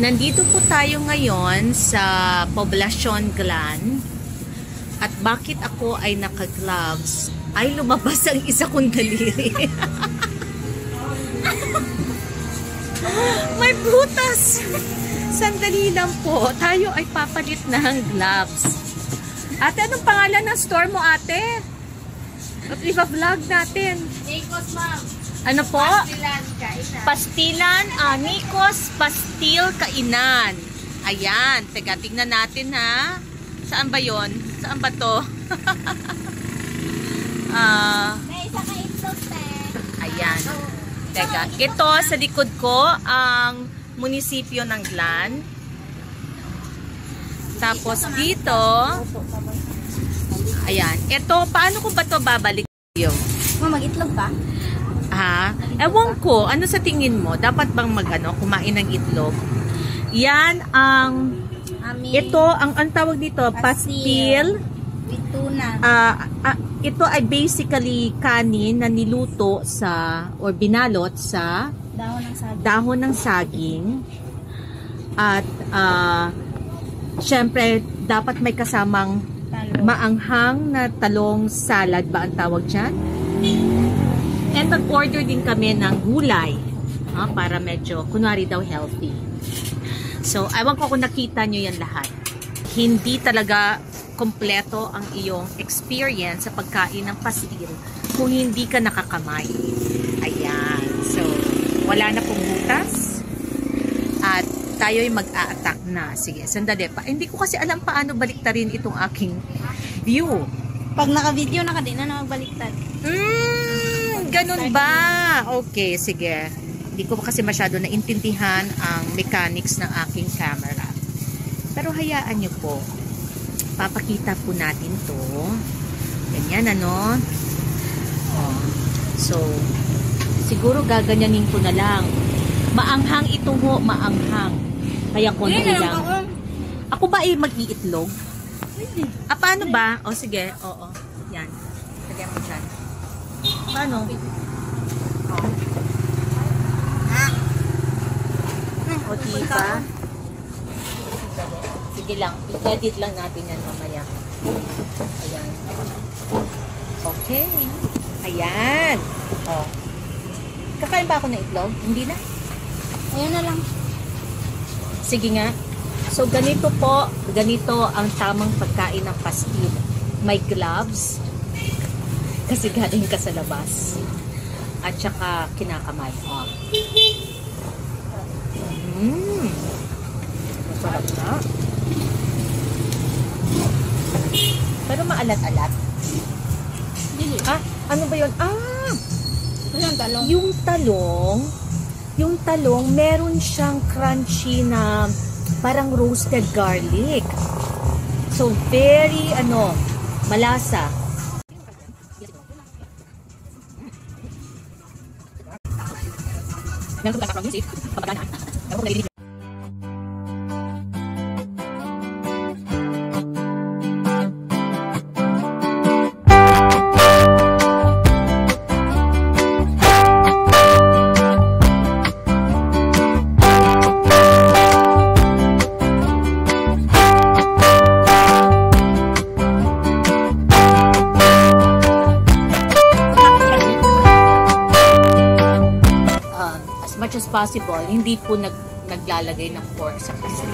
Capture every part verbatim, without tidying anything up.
Nandito po tayo ngayon sa Poblacion, Glan. At bakit ako ay naka-gloves? Ay lumabas ang isa kong daliri. May butas. Sandali lang po. Tayo ay papalit ng gloves. Ate, anong pangalan ng store mo, ate? At iba-vlog natin. Nikos, ma'am. Ano po? Pastilan, kainan. Pastilan, ah, Nikos, Pastil, Kainan. Ayan. Teka, tingnan natin ha. Saan ba yon? Saan ba to? Ah, May isa ka itlog, te. ayan. Teka, ito sa likod ko ang munisipyo ng Glan. Tapos dito, ayan. Ito, paano ko ba to babalik yung? Ma'am, mag-itlog ba? Ha? Ewan ko, ano sa tingin mo? Dapat bang magano kumain ng itlog? Yan ang Ami. ito ang ang tawag dito, pastil. With tuna. Uh, uh, ito ay basically kanin na niluto sa or binalot sa Dahon ng saging. dahon ng saging. At uh, syempre dapat may kasamang Talong. maanghang na talong salad ba ang tawag dyan? And nag-order din kami ng gulay ha, para medyo, kunwari daw, healthy. So, ewan ko kung nakita nyo yan lahat. Hindi talaga kompleto ang iyong experience sa pagkain ng pastil kung hindi ka nakakamay. Ayan. So, wala na pong butas. At tayo'y mag-a-attack na. Sige, sandali pa. Hindi ko kasi alam paano baliktarin itong aking view. Pag naka-video, naka-di na na magbaliktad. Mm, ganun ba? Okay, sige. Hindi ko kasi masyado naintindihan ang mechanics ng aking camera. Pero hayaan nyo po. Papakita po natin to. Ganyan, ano? Oh. So, siguro gaganyanin ko na lang. Maanghang ito ho, maanghang. Kaya konti lang. Ako ba ay mag-iitlog? Ah, paano ba? O, sige. Oo. Yan. Lagyan mo dyan. Paano? O. O, diba? Sige lang. I-edit lang natin yan mamaya. Ayan. Okay. Ayan. O. Kakain ba ako ng itlog? Hindi na? Ayan na lang. Sige nga. So, ganito po, ganito ang tamang pagkain ng pastil. May gloves, kasi galing ka sa labas. At saka kinakamay. Oh. Mmm. Masarap na. Pero maalat-alat. Ah, ano ba yun? Ah! Yung talong. Yung talong, yung talong, meron siyang crunchy na parang roasted garlic. So, very, ano, malasa. Much as possible, hindi po nag, naglalagay ng pork sa pastil.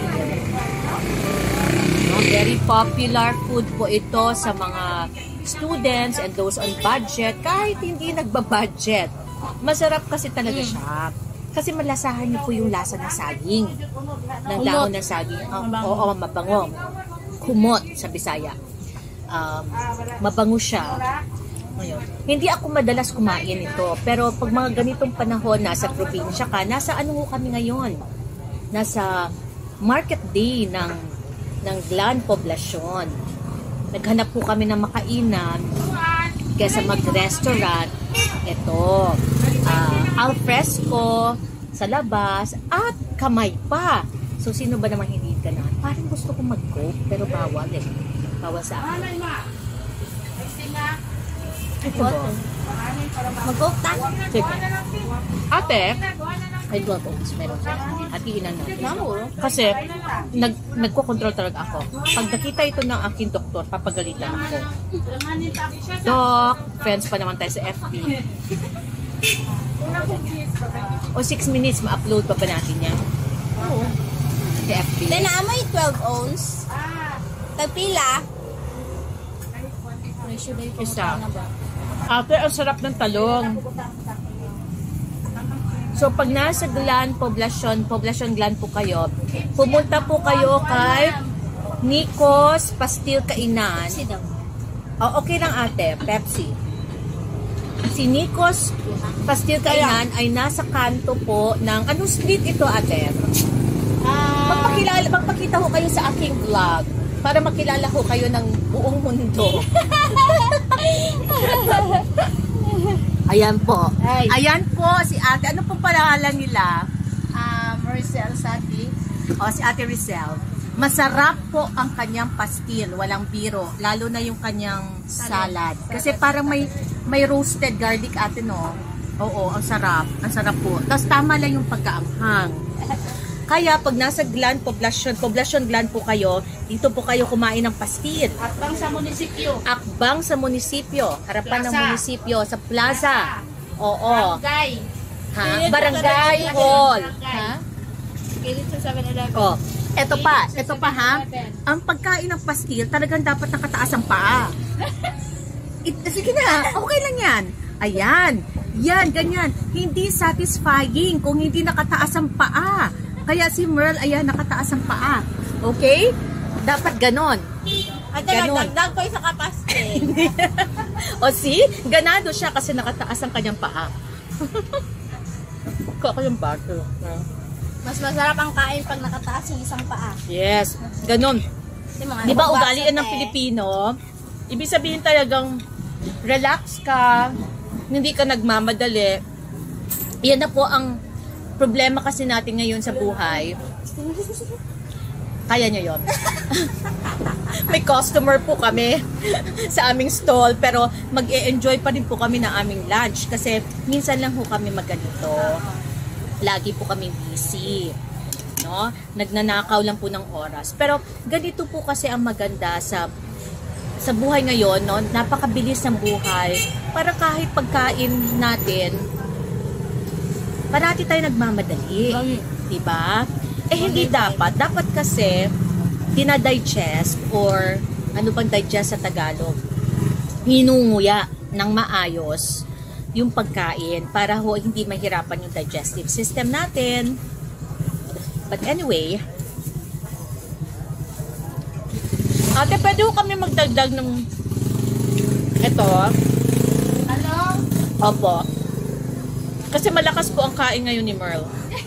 No, very popular food po ito sa mga students and those on budget, kahit hindi nagba-budget. Masarap kasi talaga siya. Kasi malasahan niyo po yung lasa ng saging. Ng dahon ng saging. Oo, oh, oh, mabango. Kumot sa Bisaya. Um, mabango siya. Ngayon, hindi ako madalas kumain ito. Pero pag mga ganitong panahon, nasa probinsya ka, nasa ano kami ngayon? Nasa market day ng, ng Glan, Poblacion. Naghanap po kami ng makainan kaysa mag-restaurant. Ito, uh, al fresco, sa labas, at kamay pa. So, sino ba naman hindi ka na? Parang gusto ko mag-coke, pero bawal eh. Bawal sa akin. Ito ba? Mag-coke ta? Sige. Ate, Ay, twelve ounce. Meron siya. At iinan na. Namuro. Kasi, nag, nagko-control talaga ako. Pag nakita ito ng aking doktor, papagalitan ako. Doc, friends pa naman tayo sa F B. O six minutes, ma-upload pa ba natin yan? Oo. Sa F B. Then, naamoy twelve ounce. Tagpila. Isa. Ate, ang sarap ng talong. So, pag nasa Glan, Poblacion, Poblacion Glan po kayo, pumunta po kayo kay Nikos Pastil Kainan. Oh, okay lang ate, Pepsi. Si Nikos Pastil Kainan ay nasa kanto po ng, anong street ito ate? Magpakilala, magpakita ko kayo sa aking vlog para makilala ko kayo ng buong mundo. Ayan po. Ay. Ayan po si ate. Ano pong pangalan nila? Um, Maricel Sati. O, si ate Rizal. Masarap po ang kanyang pastil. Walang biro. Lalo na yung kanyang salad. Kasi parang may may roasted garlic ate, no? Oo, ang sarap. Ang sarap po. Tapos tama lang yung pagkaanghang. Kaya pag nasa Glan, Poblacion, Poblacion Glan po kayo, dito po kayo kumain ng pastil. Akbang sa munisipyo. Akbang sa munisipyo. Harapan ng Plaza. munisipyo. Sa plaza. Oo. Barangay. Ha? Barangay Hall. Ha? Kilit sa seven eleven. Oh, eto pa, eto pa ha. Ang pagkain ng pastil, talagang dapat nakataas ang paa. It, sige na, okay lang yan. Ayan, yan, ganyan. Hindi satisfying kung hindi nakataas ang paa. Kaya si Merl, ayan, nakataas ang paa. Okay? Dapat ganon. At Ganon. nagdagdag ko isa kapaste. O see, ganado siya kasi nakataas ang kanyang paa. Kaka yung bago. Mas masarap ang kain pag nakataas yung isang paa. Yes, ganon. Di ba ugalian ng Pilipino? Ibig sabihin talagang relax ka, hindi ka nagmamadali. Yan na po ang problema kasi natin ngayon sa buhay. Kaya nyo yun. May customer po kami sa aming stall, pero mag-e-enjoy pa rin po kami ng aming lunch kasi minsan lang po kami magganito. Lagi po kami busy. No? Nagnanakaw lang po ng oras. Pero ganito po kasi ang maganda sa sa buhay ngayon, no? Napakabilis ng buhay. Para kahit pagkain natin, parati tayo nagmamadali. Diba? Eh, hindi dapat. Dapat kasi, dinadigest or ano bang digest sa Tagalog? Hinunguya ng maayos yung pagkain para ho hindi mahirapan yung digestive system natin. But anyway, ate, pwede ho kami magdagdag ng ito. Ano? Opo. Kasi malakas po ang kain ngayon ni Merl.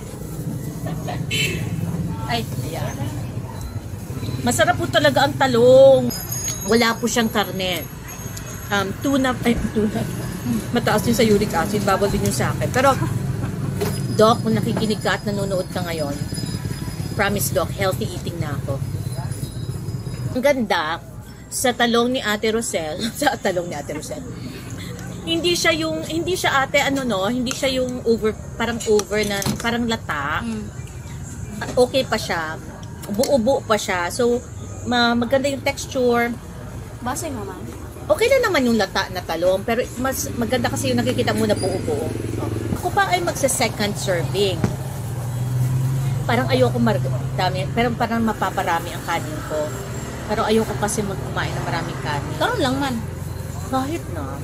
Ay, ayan. Masarap po talaga ang talong. Wala po siyang karne. Um, tuna, ay, tuna. Mataas yun sa uric acid. Bawal din yun sa akin. Pero, Doc, kung nakikinig ka at nanonood ka ngayon, promise Doc, healthy eating na ako. Ang ganda sa talong ni Ate Rosel, sa talong ni Ate Rosel. Hindi siya yung, hindi siya ate, ano no, hindi siya yung over, parang over na, parang lata. Mm. Okay pa siya. Buo-buo pa siya. So, ma maganda yung texture. Basay naman. Okay lang naman yung lata na talong, pero mas maganda kasi yung nakikita mo na buo-buo. Ako pa ay magsa-second serving. Parang ayoko marami, pero parang mapaparami ang kanin ko. Pero ayoko kasi magkumain ng maraming kanin. Karon lang man. Kahit na.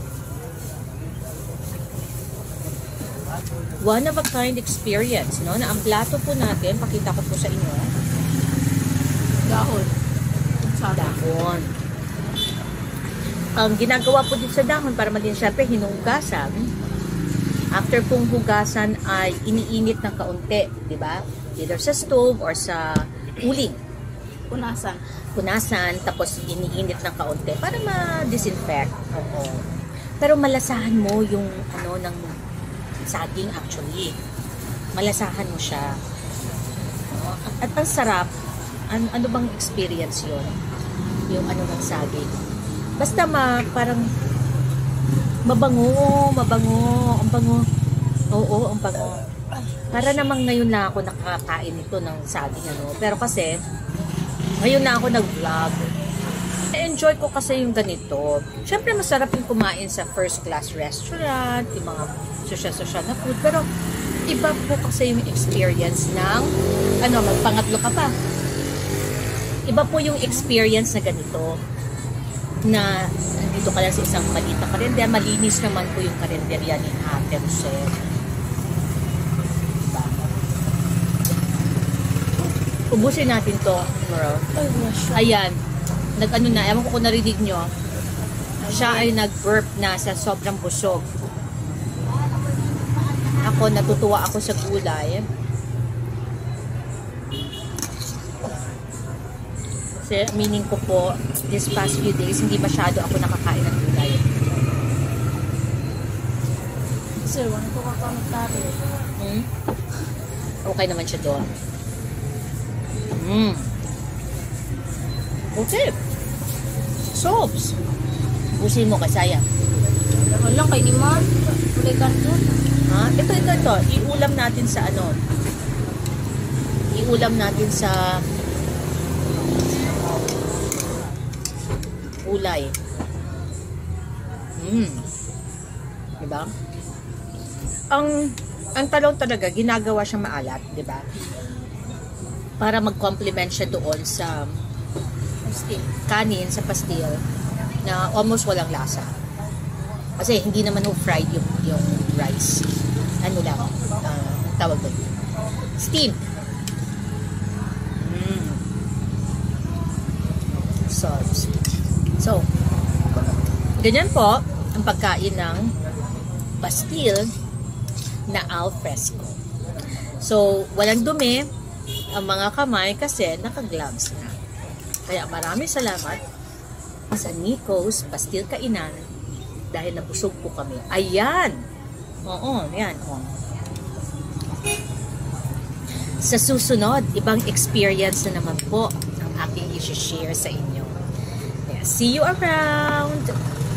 One of a kind experience, no? Na ang plato po natin, pakita ko po sa inyo. Dahon. Dahon. Ang ginagawa po dito sa dahon para maging syempre hinugasan. After pong hugasan ay iniinit ng kaunti, di ba? Either sa stove or sa uling. Punasan. Punasan, tapos iniinit ng kaunti para ma-disinfect. Oo. Pero malasahan mo yung ano ng saging actually. Malasahan mo siya. At ang sarap, an ano bang experience yun? Yung ano ng saging. Basta ma, parang mabango, mabango, ang bango. Oo, ang bango. Para namang ngayon lang ako nakakain nito ng saging, ano. Pero kasi, ngayon na ako nag-vlog. Enjoy ko kasi yung ganito. Siyempre, masarap yung kumain sa first class restaurant, yung mga social-social na food. Pero, iba po kasi yung experience ng, ano, magpangatlo ka pa. Iba po yung experience na ganito. Na, nandito ka lang sa isang maliit na karender. Malinis naman po yung karenderya ni Ate Rosel. Diba? Ubusin natin to, bro. Ayan. Nag-ano na, ewan ko kung narinig nyo, siya ay nag-burp na sa sobrang busog. Ako, natutuwa ako sa gulay. Kasi, meaning ko po, this past few days, hindi masyado ako nakakain ng gulay. Sir, wala ko kakamagtari. Hmm? Okay naman siya doon. Hmm. Okay. Soaps. Busin mo kasi sayang. Wala kay ni Ma'am. Kulay kanto. Ha? Ito, ito, ito. Iulam natin sa ano. Iulam natin sa ulay. Hmm. Diba? Ang ang talong talaga, ginagawa siyang maalat. Diba? Para mag-complement siya doon sa pastil. Kanin sa pastil na almost walang lasa. Kasi hindi naman ho fried yung, yung rice. Ano lang, uh, tawag doon. Steamed. Mm. Sauce. So, ganyan po ang pagkain ng pastil na al fresco. So, walang dumi ang mga kamay kasi naka-gloves na. Kaya maraming salamat sa Nico's Pastil Kainan dahil nabusog po kami. Ayan! Oo, yan. Oh. Sa susunod, ibang experience na naman po ang aking i-share sa inyo. Kaya, see you around!